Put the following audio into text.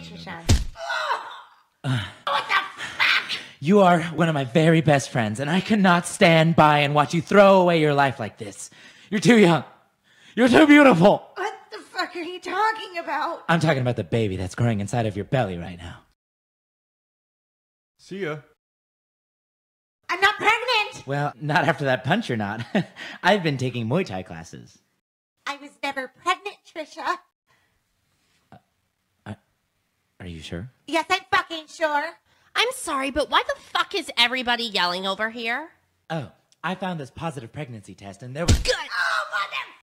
Trisha. What the fuck? You are one of my very best friends, and I cannot stand by and watch you throw away your life like this. You're too young. You're too beautiful. What the fuck are you talking about? I'm talking about the baby that's growing inside of your belly right now. See ya. I'm not pregnant! Well, not after that punch, you're not. I've been taking Muay Thai classes. I was never pregnant, Trisha. Are you sure? Yes, I'm fucking sure. I'm sorry, but why the fuck is everybody yelling over here? Oh, I found this positive pregnancy test, and there was... Good. Oh, mother